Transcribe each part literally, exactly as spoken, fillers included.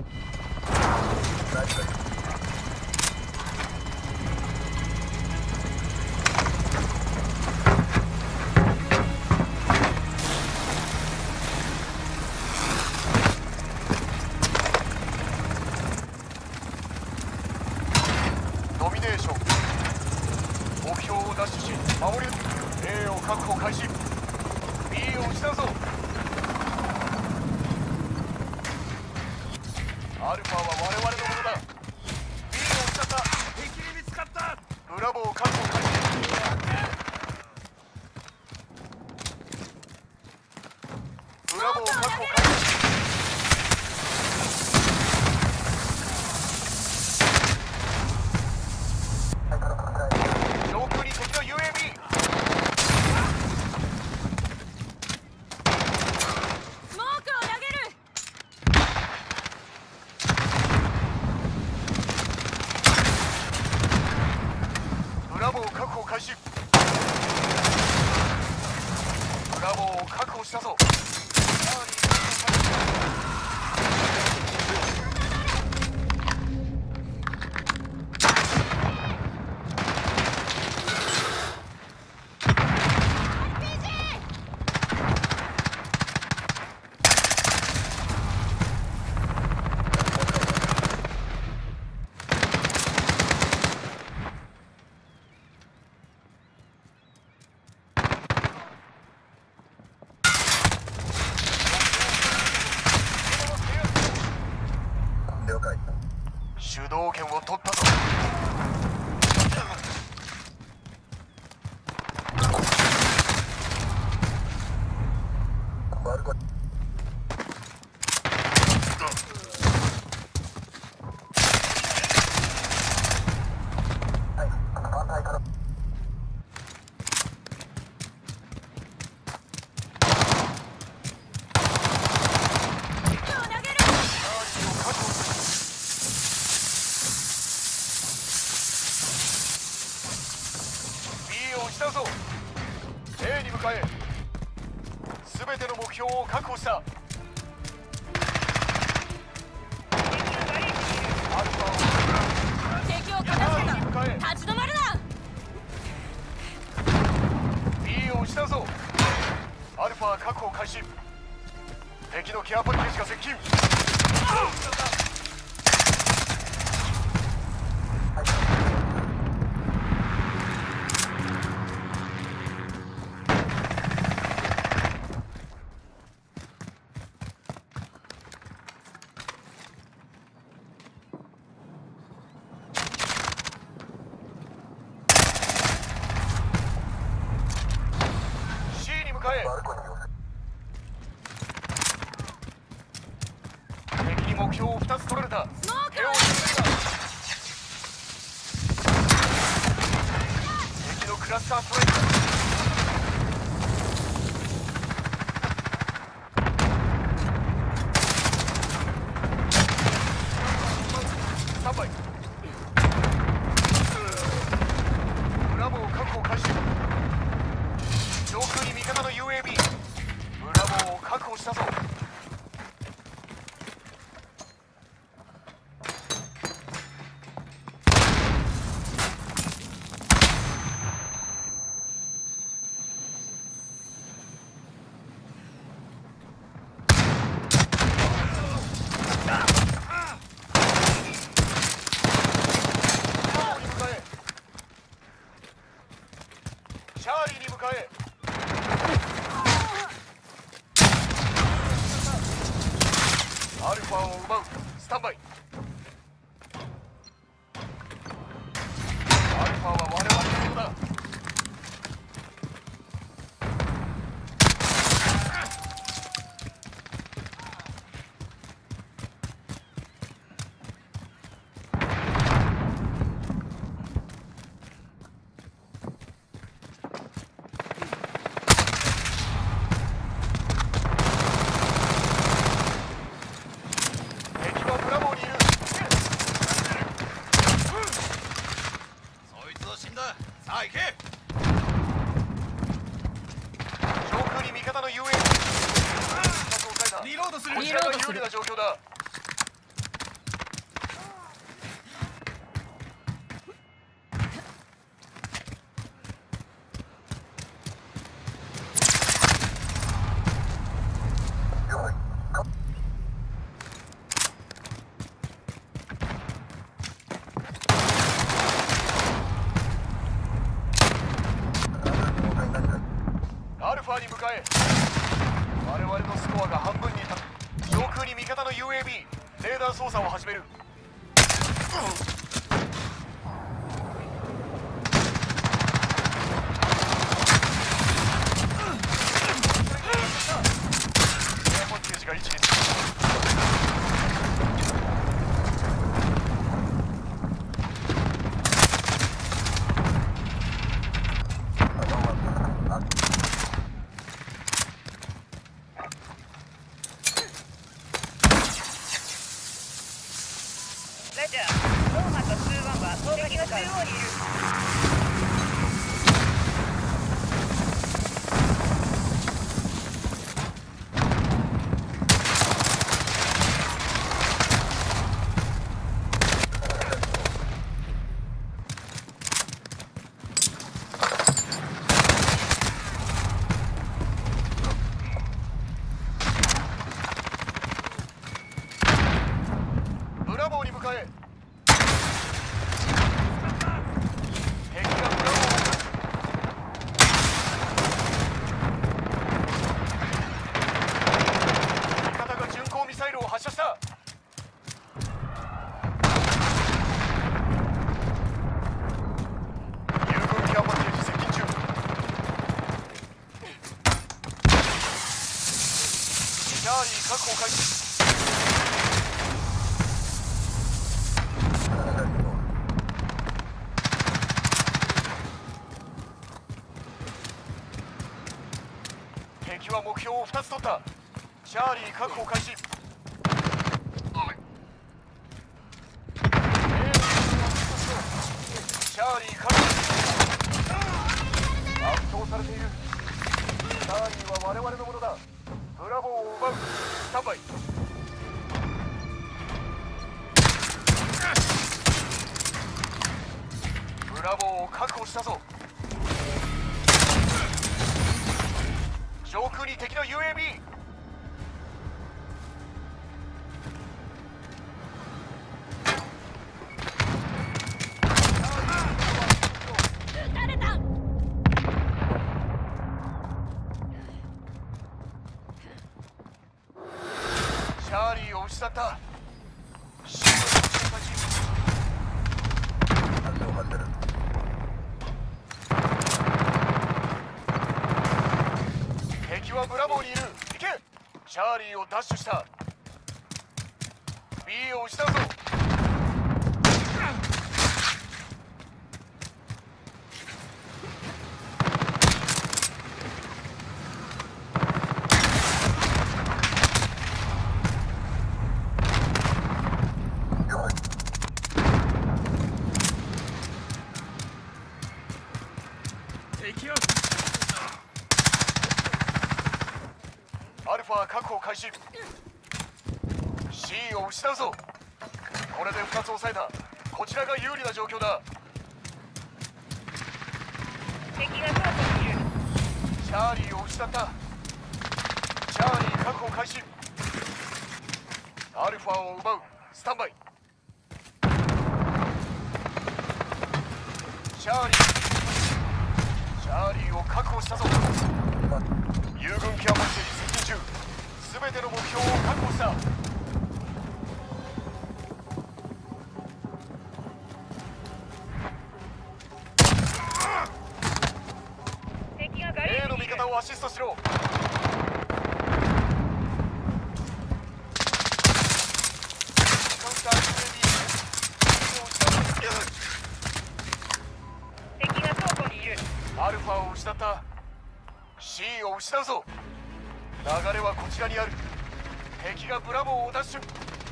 ドミネーション。目標を奪取し守り A を確保開始。 B を打ち出そう。アルファは我々のものだ。 B を打ち出した。敵に見つかった。ブラボー確保開始。ブラボー確保開始。ブラボー確保開始。ブラボーを確保したぞ。主導権を取ったぞ。A に向かえ。すべての目標を確保した。 敵を片付けた。立ち止まるな。 B を打ち出そう。アルファ確保開始。敵のケアパッケージが接近。敵に目標をふたつ取られた。手を握った。敵のクラスターストライク。スタンバイ。ブラボー確保開始。上空に味方の ユーエービー。ブラボーを確保したぞ。チャーリーに向かえ。アルファを奪う。スタンバイ。アルファは我々のものだ。さあ行け。上空に味方の ユーエービー。リロードする。こちらが有利な状況だ。 班は捜査に向かう。中央にいる。 ブラボーに向かえ。敵がブラボーを味方が巡航ミサイルを発射した。友軍キャンパスに接近中。チャーリー確保開始。敵は目標をふたつ取った。チャーリー確保開始。チャーリー確保。圧倒されている。チャーリーは我々のものだ。ブラボーを奪う。スタンバイ。ブラボーを確保したぞ。上空に敵の ユーエービー。 撃たれた。 チャーリーを失った。シールドの開始。敵はブラボーにいる。行け。チャーリーをダッシュした。 B を失うぞ。 敵をアルファ確保開始。 C を失うぞ。これでふたつ抑えた。こちらが有利な状況だ。 敵が倉庫にいる。 チャーリーを失った。チャーリー確保開始。アルファを奪う。スタンバイ。チャーリーチャーリーを確保したぞ。友軍キャンパスに接近中。全ての目標を確保した。 敵がガレ A ージにいる。 の味方をアシストしろ。カウンター ユーエービー を失う。 敵が倉庫にいる。 アルファを失った。 C を失うぞ。流れはこちらにある。敵がブラボーをダッシュ。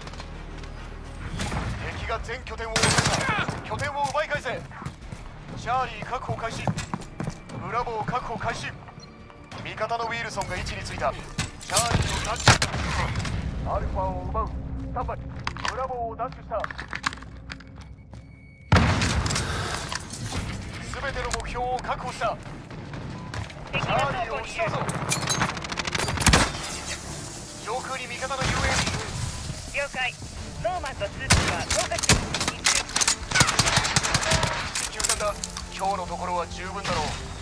敵が全拠点を抑えた。拠点を奪い返せ。チャーリー確保開始。ブラボー確保開始。味方のウィルソンが位置についた。チャーリーをダッシュ。アルファを奪う。スタンバイ。ブラボーをダッシュした。全ての目標を確保した。 敵チャーリーが倉庫にいるを失うぞ。上空に味方の ユーエービー。 了解。ノーマンとスーツは捜査室に接近する。 地球艦だ。今日のところは十分だろう。